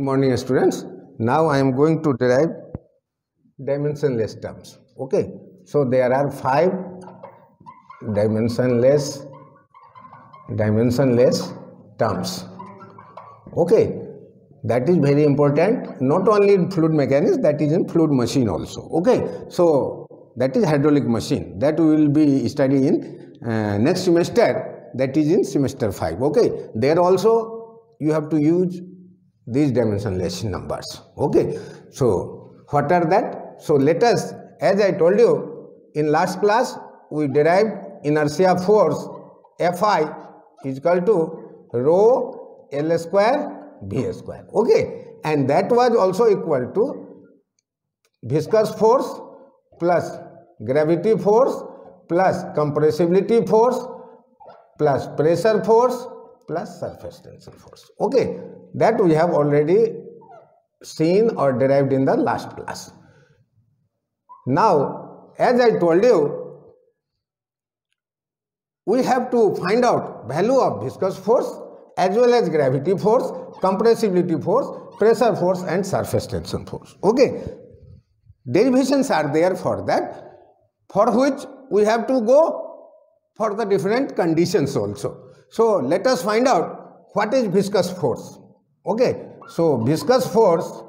morning students. Now I am going to derive dimensionless terms. Okay, so there are 5 dimensionless terms. Okay, that is very important, not only in fluid mechanics, that is in fluid machine also. Okay, so that is hydraulic machine, that we will be studying in next semester, that is in semester 5. Okay, there also you have to use these dimensionless numbers. Okay, so what are that? So let us, as I told you in last class, we derived inertia force Fi is equal to rho L square V square. Okay, and that was also equal to viscous force plus gravity force plus compressibility force plus pressure force plus surface tension force. Okay, that we have already seen or derived in the last class. Now, as I told you, we have to find out value of viscous force as well as gravity force, compressibility force, pressure force and surface tension force. Okay, derivations are there for that, for which we have to go for the different conditions also. So let us find out what is viscous force. Okay, so viscous force,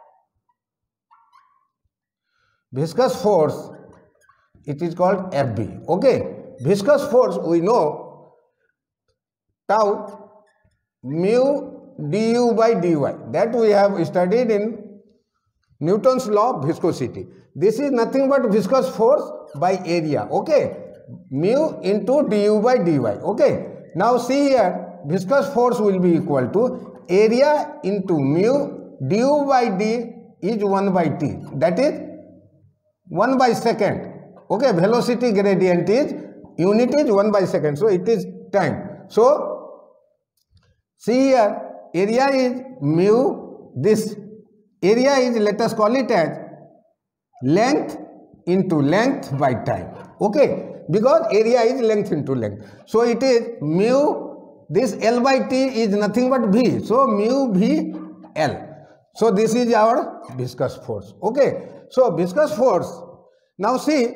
it is called Fb. Okay, viscous force we know tau mu du by dy, that we have studied in Newton's law of viscosity. This is nothing but viscous force by area. Okay, mu into du by dy. Okay, now see here, viscous force will be equal to area into mu, du by d is 1 by t, that is 1 by second. Okay, velocity gradient is, unit is 1 by second, so it is time. So see here, area is mu, this area is, let us call it as length into length by time. Okay, because area is length into length, so it is mu, this L by T is nothing but V, so mu V L. So this is our viscous force. Okay, so viscous force, now see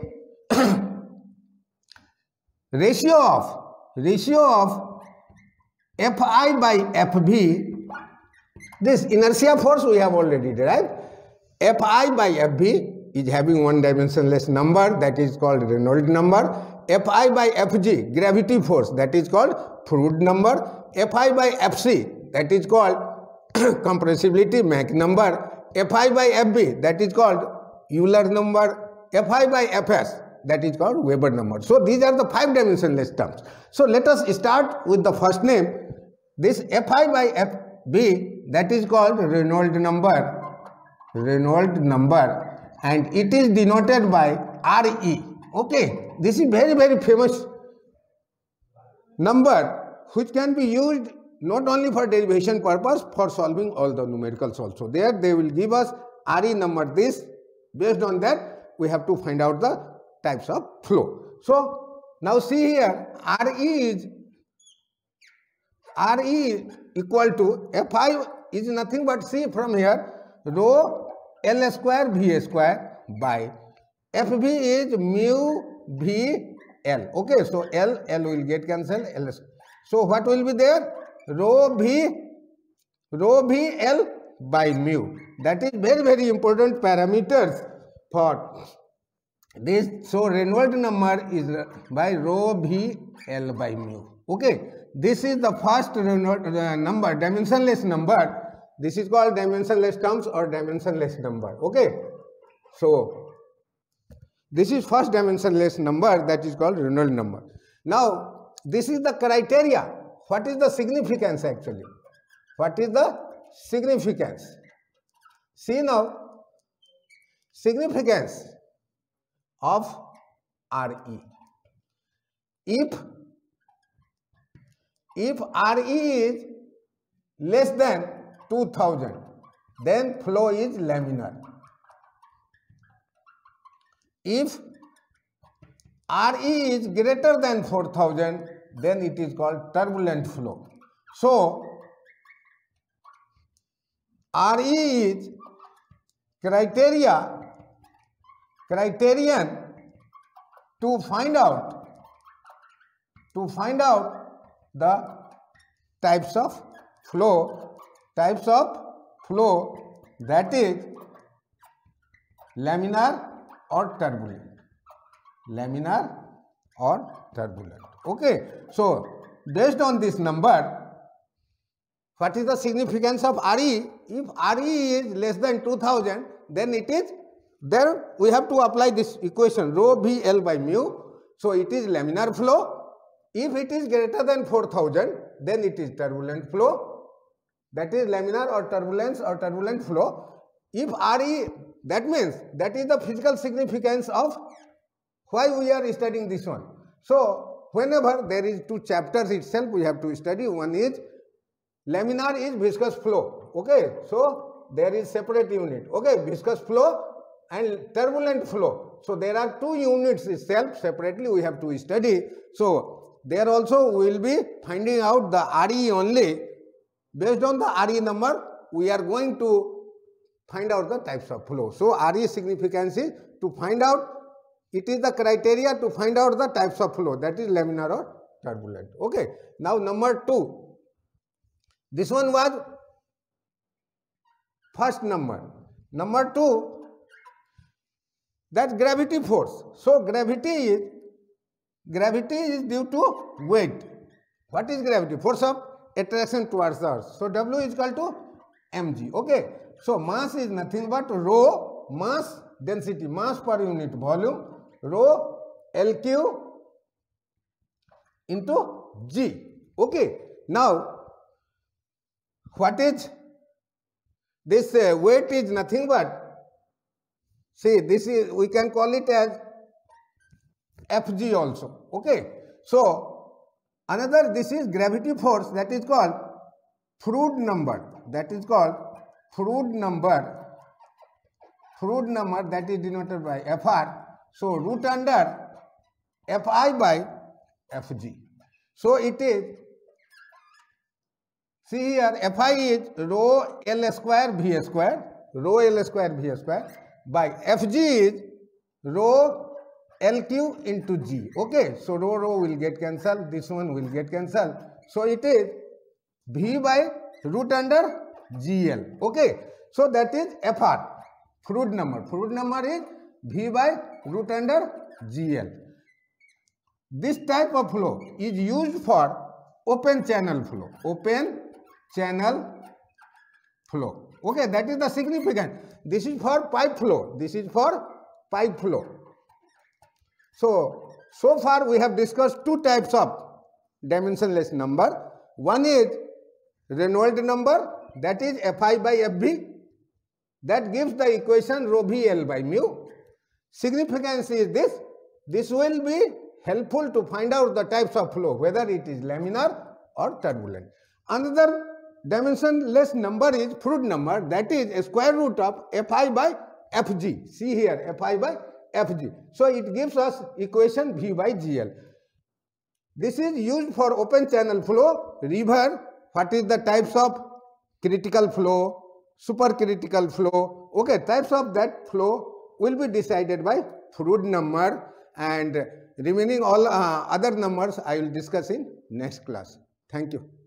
ratio of Fi by Fv, this inertia force we have already derived. Fi by Fv is having one dimensionless number, that is called Reynolds number. Fi by Fg, gravity force, that is called Froude number. Fi by Fc, that is called compressibility Mach number. Fi by Fb, that is called Euler number. Fi by Fs, that is called Weber number. So these are the 5 dimensionless terms. So let us start with the first name, this Fi by Fb, that is called Reynolds number, and it is denoted by Re. Okay, this is very famous number which can be used not only for derivation purpose, for solving all the numericals also. There they will give us Re number this, based on that we have to find out the types of flow. So now see here, Re equal to Fi is nothing but, see from here, rho L square V square by Fb is mu V L. Okay, so L will get cancelled, L. So what will be there? Rho V L by mu. That is very important parameters for this. So Reynolds number is by rho V L by mu. Okay, this is the first Reynolds number, dimensionless number. This is called dimensionless terms or dimensionless number. Okay, so this is first dimensionless number, that is called Reynolds number. Now this is the criteria. What is the significance actually? What is the significance? See now, significance of Re. If Re is less than 2000, then flow is laminar. If Re is greater than 4000, then it is called turbulent flow. So RE is criterion to find out the types of flow that is laminar or turbulent. Okay, so based on this number, what is the significance of RE? If RE is less than 2000, then it is, there we have to apply this equation rho V L by mu. So it is laminar flow. If it is greater than 4000, then it is turbulent flow. That is laminar or turbulent flow. If RE, that means that is the physical significance of why we are studying this one. So whenever there is two chapters itself we have to study. One is laminar is viscous flow. Okay, so there is separate unit. Okay, viscous flow and turbulent flow. So there are two units itself separately we have to study. So there also we will be finding out the RE only. Based on the RE number, we are going to find out the types of flow. So RE significance is to find out, it is the criteria to find out the types of flow, that is laminar or turbulent. Okay. Now number 2. This one was first number. Number 2, that gravity force. So gravity is due to weight. What is gravity? Force of attraction towards the earth. So W is equal to mg. Okay. So mass is nothing but rho, mass density, mass per unit volume, rho LQ into G. Okay. Now what is this? Weight is nothing but, see, this is, we can call it as Fg also. Okay. So another, this is gravity force, that is called Froude number. That is called Froude number. Froude number, that is denoted by Fr. So root under Fi by Fg. So it is, see here, Fi is rho L square V square, by Fg is rho LQ into G. Okay, so rho will get cancelled, this one will get cancelled. So it is V by root under GL. Okay, so that is Fr, Froude number. Froude number is V by root under GL. This type of flow is used for open channel flow. Okay, that is the significant. This is for pipe flow. So far we have discussed two types of dimensionless number. One is Reynolds number, that is Fi by Fv. That gives the equation rho V L by mu. Significance is this. This will be helpful to find out the types of flow, whether it is laminar or turbulent. Another dimensionless number is Froude number, that is a square root of Fi by Fg. See here, Fi by Fg. So it gives us equation V by GL. This is used for open channel flow, river. What is the types of critical flow, supercritical flow? Okay, types of that flow will be decided by Froude number, and remaining all other numbers I will discuss in next class. Thank you.